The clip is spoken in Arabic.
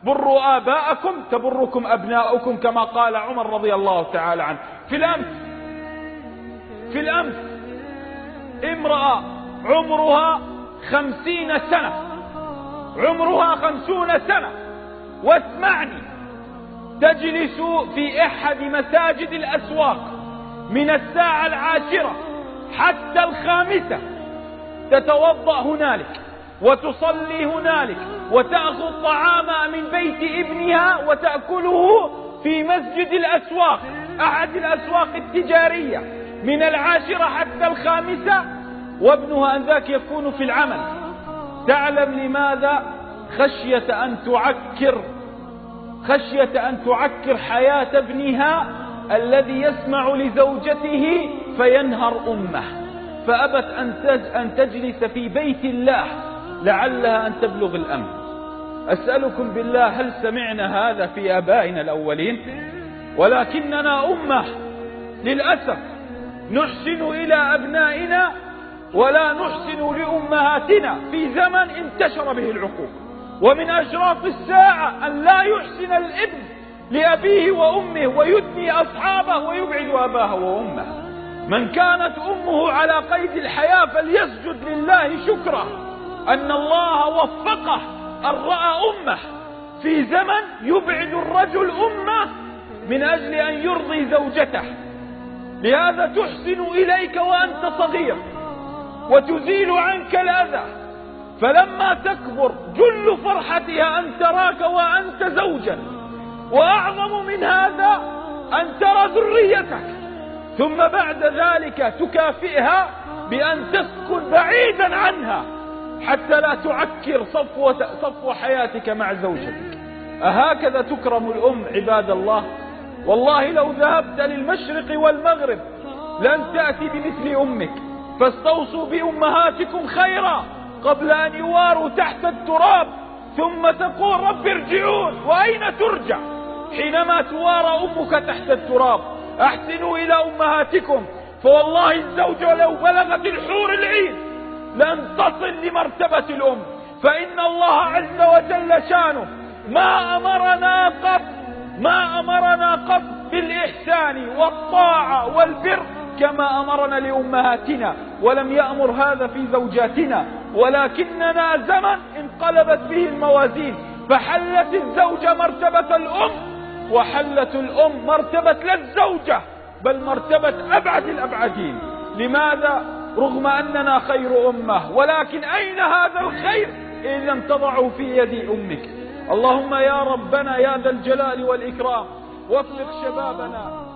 بروا آباءكم تبركم أبناؤكم، كما قال عمر رضي الله تعالى عنه. في الأمس امرأة عمرها 50 سنة، عمرها 50 سنة، واسمعني، تجلس في أحد مساجد الأسواق من الساعة 10 حتى 5، تتوضأ هنالك وتصلي هنالك وتأخذ طعامها من بيت ابنها وتأكله في مسجد الأسواق، أحد الأسواق التجارية، من 10 حتى 5، وابنها أنذاك يكون في العمل. تعلم لماذا؟ خشية أن تعكر حياة ابنها الذي يسمع لزوجته فينهر أمه، فأبت أن تجلس في بيت الله لعلها أن تبلغ الأمن. أسألكم بالله، هل سمعنا هذا في آبائنا الأولين؟ ولكننا أمة للأسف نحسن إلى أبنائنا ولا نحسن لأمهاتنا في زمن انتشر به العقوق. ومن أشراف الساعة أن لا يحسن الابن لأبيه وأمه ويدني أصحابه ويبعد أباه وأمه. من كانت أمه على قيد الحياة فليسجد لله شكرا أن الله وفقه أن رأى أمه في زمن يبعد الرجل أمه من أجل أن يرضي زوجته. لهذا تحسن إليك وأنت صغير وتزيل عنك الأذى، فلما تكبر جل فرحتها أن تراك وأنت زوجا، وأعظم من هذا أن ترى ذريتك، ثم بعد ذلك تكافئها بأن تسكن بعيدا عنها حتى لا تعكر صفو حياتك مع زوجتك. أهكذا تكرم الأم عباد الله؟ والله لو ذهبت للمشرق والمغرب لن تأتي بمثل أمك، فاستوصوا بأمهاتكم خيرا قبل أن يواروا تحت التراب، ثم تقول رب ارجعون. وأين ترجع حينما توارى أمك تحت التراب؟ أحسنوا إلى أمهاتكم، فوالله الزوجة لو بلغت الحور العين لن تصل لمرتبة الأم، فإن الله عز وجل شانه ما أمرنا قط بالإحسان والطاعة والبر كما أمرنا لأمهاتنا، ولم يأمر هذا في زوجاتنا. ولكننا زمن انقلبت به الموازين، فحلت الزوجة مرتبة الأم، وحلت الأم مرتبة لا الزوجة بل مرتبة أبعد الأبعدين. لماذا؟ رغم أننا خير أمة، ولكن أين هذا الخير إن لم تضعه في يد أمك؟ اللهم يا ربنا يا ذا الجلال والإكرام وفق شبابنا